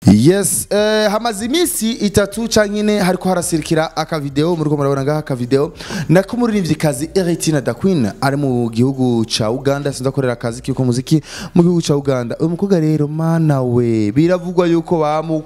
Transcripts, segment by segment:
Yes, hamaze iminsi itatu cankine hariko harasirikira aka video muri ko murabona ngaha aka video nako muririmvyikazi Eritina Da Queen ari mu gihugu ca Uganda sinza korera akazi kiko muziki mu gihugu ca Uganda. Uyu mukobwa rero mana we biravugwa yuko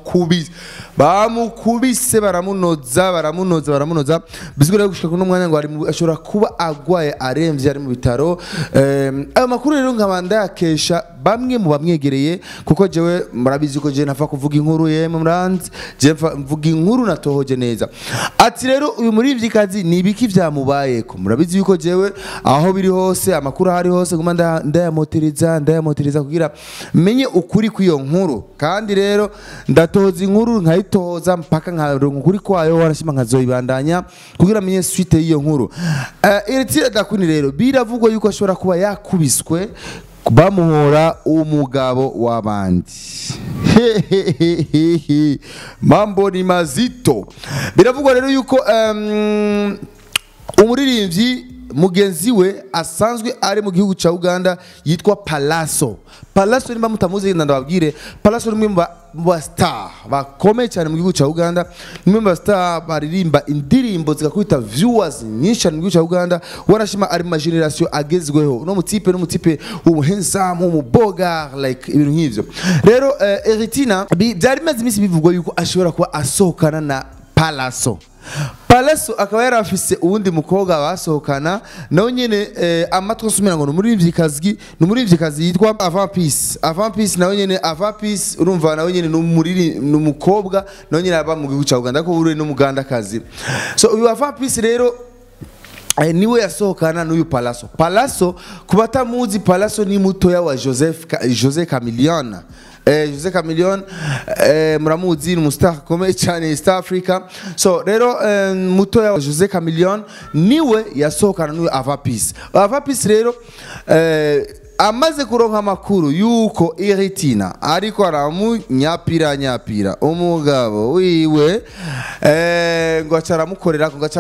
bamukubise baramunoza bizigura gushika kuno mwanya ngo ari ashobora kuba agwaye aremvye ari mu bitaro. Ayo makuru rero nkabanda yakesha bamwe mu bamwegereye kuko jewe murabizi ko je nafa kuvuga inkuru yemwe muranzi je mvuga inkuru natohoje neza. Ati rero uyu muririmvyikazi ni ibiki vyamubayeko murabizi yuko jewe aho biri hose amakuru hari hose guma ndayamotereza kugira menye ukuri kw'iyo nkuru kandi rero ndatohoza inkuru nkayitohoza mpaka nkaronka ukuri kwayo warashima nkazoyibandanya kugira menye suite y'iyo nkuru. Eritina Da Queen rero biravugwa yuko ashobora kuba yakubiswe bamuhora umugabo w'abandi. Mambo ni mazito. Biravugwa rero yuko umuririmbyi mugenzi we asanzwe ari mu gihugu ca Uganda yitwa Pallaso. Pallaso nimba mutamuzi ndababwire Pallaso nimwe mu star bakomeye cyane mu gihugu ca Uganda, nimwe mu star baririmba indirimbo zigakwita viewers nyinshi mu gihugu ca Uganda. Warashima ari ma generation agezweho no mutipe umuhandsome umuboga like ibintu nk'ivyo. Rero Eritina byari maze imisi bivugwa yuko ashobora kuba asohokana na Pallaso. Pallaso akaba yarafise uwundi mukobwa basohokana nawe nyene amatwi asumira ngo numuririmvyikazi yitwa Avant Peace nawe nyene Avant Peace urumva nawe nyene numukobwa nawe nyene aba mu gihugu ca Uganda ko uri n'umugandakazi. So uyu Avant Peace rero niwe yasohokana n'uyu Pallaso. Pallaso kubatamuzi Pallaso ni mutoya wa Jose Chameleone. Jose Chameleone muramuzi ni umustar komeye cyane East Africa. So rero mutoya wa Jose Chameleone niwe yasohokana n'uyu Avant Peace. Avant Peace rero amaze kuronka amakuru yuko Eritina ariko aramunyapira umugabo wiwe ngo acaramukorera ngo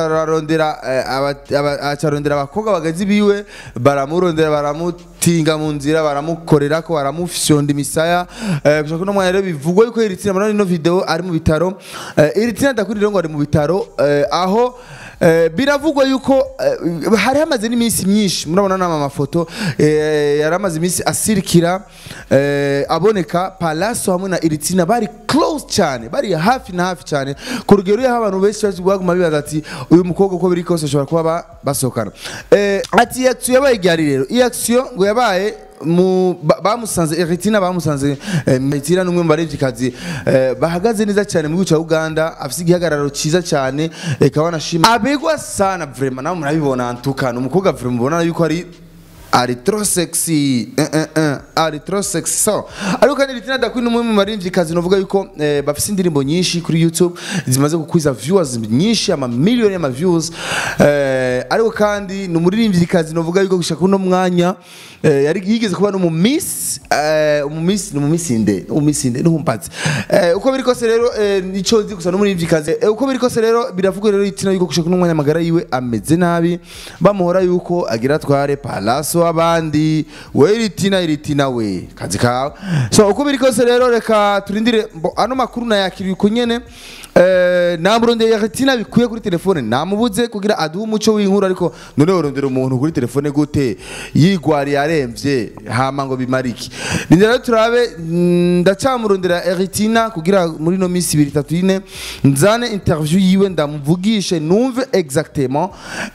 acarondera abakobwa bagazi biwe baramurondera baramutinga mu nzira baramukorera ko baramufyonda imisaya gushaka kuno mwana rero bivugwa yuko Eritina muri no video ari mu bitaro. Eritina Da Queen rero ngo ari mu bitaro aho biravugwa yuko hari hamaze n'iminsi myinshi murabona nama mafoto yaramaze iminsi asirikira aboneka Pallaso hamwe na Eritina bari close cyane bari hafi na hafi cyane ku rugero y'aho abantu benshi baguma bibaza ati uyu mukobwa uko biri kose ashobora kuba basohokana. Ati action yabaye ryari rero iyi action ngo yabaye bamusanze Eritina bamusanze Eritina numwe mu baririmvyikazi bahagaze neza cyane mu gihugu ca Uganda afise igihagararo ciza cyane kabanashima abegwa sana vraiment nawe murabibona antukana umukobwa vraiment mubona yuko ari trop sexy ari trop sexy. So ariko kandi Eritina Da Queen umwe mu baririmvyikazi novuga yuko bafise indirimbo nyinshi kuri YouTube zimaze gukwiza viewers nyinshi ama million y'ama views. Ariko kandi no muririmvyikazi novuga yuko gushaka kuno mwanya yari yigeze kuba no mu Miss ntumpatse uko biri kose rero nico nzi gusa no muririmvyikazi uko biri kose rero biravugwa rero Eritina yuko gushaka kuno mwanya magara yiwe ameze nabi bamuhora yuko agira tware Pallaso abandi we Eritina we kazi kawe. So uko biri kose rero reka turindire ano makuru nayakiriye uko nyene namurondeye Eritina bikuye kuri telefone namubuze kugira aduha umuco w'inkuru ariko none urondera umuntu kuri telefone gute yigwari yaremvye hama ngo bimariki. Rero turabe ndacamurondera Eritina kugira muri no minsi 2-3 nzane interview yiwe ndamuvugishe numve exactement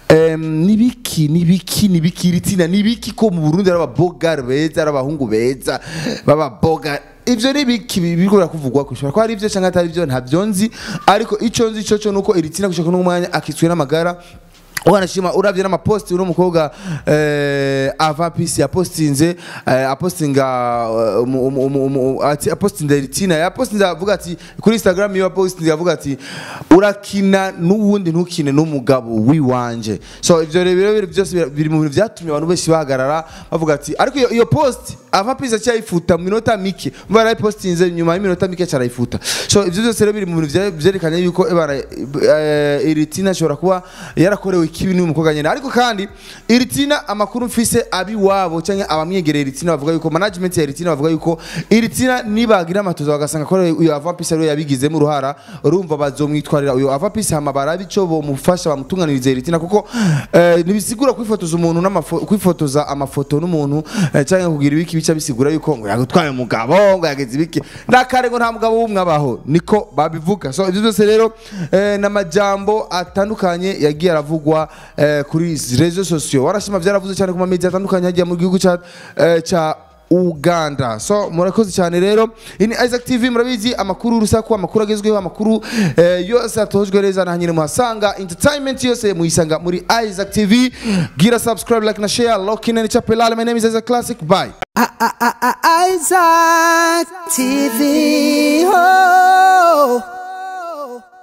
nibiki Eritina nibiki ko mu Burundi arababoga beza arabahungu beza bababoga ivyo nibiki bikora kuvugwa kushobora ko ari ivyo cyangwa atari ivyo ntavyonzi ariko ico nzi cyo nuko Eritina gushaka no mwanya akitswe n'amagara. Wanashima uravye na maposti uno mukobwa Avant Peace yapostinze apostinga Eritina yapostinze avuga ati kuri Instagram yo postinze avuga ati urakina n'uwundi ntukine n'umugabo wiwanje. So ivyo rero byose biri mu bintu byatumye abantu benshi bahagarara bavuga ati ariko iyo post Avant Peace cyayifuta mu minota mike barayipostinze nyuma y'iminota mike cyarayifuta. So ivyo byose rero biri mu bintu byerekanye yuko Eritina ashobora kuba yarakorewe ikibi n'uyu mukobwa nyene ariko kandi Iritina amakuru mfise abi wabo cyangwa abamwegereye Iritina bavuga yuko management ya Iritina bavuga yuko Iritina nibagira amatozo bagasanga ko uyu Avapis ari yabigizemo uruhara urumva bazomwitwarira uyu Avapis hamabara bico bo mufasha bamutunganiriza Iritina kuko nibisigura kwifotoza umuntu kwifotoza amafoto n'umuntu cyangwa kugira ibiki bica bisigura yuko ngo yagutwaye umugabo ngo yageze ibiki nakare ngo nta mugabo w'umwe abaho niko babivuga so ibyo byose rero n'amajambo atandukanye yagiye aravugwa kuri rezo sosiyo warashima byaravuze cyane ku media atandukanye hagiye mu gihugu ca Uganda so murakoze cyane rero ini Isaac TV murabizi amakuru rusaku amakuru agezweho amakuru yose atojwe neza na nyine muhasanga entertainment yose muyisanga muri Isaac TV gira subscribe like na share lock in and chapelale my name is Isaac Classic bye Isaac TV oh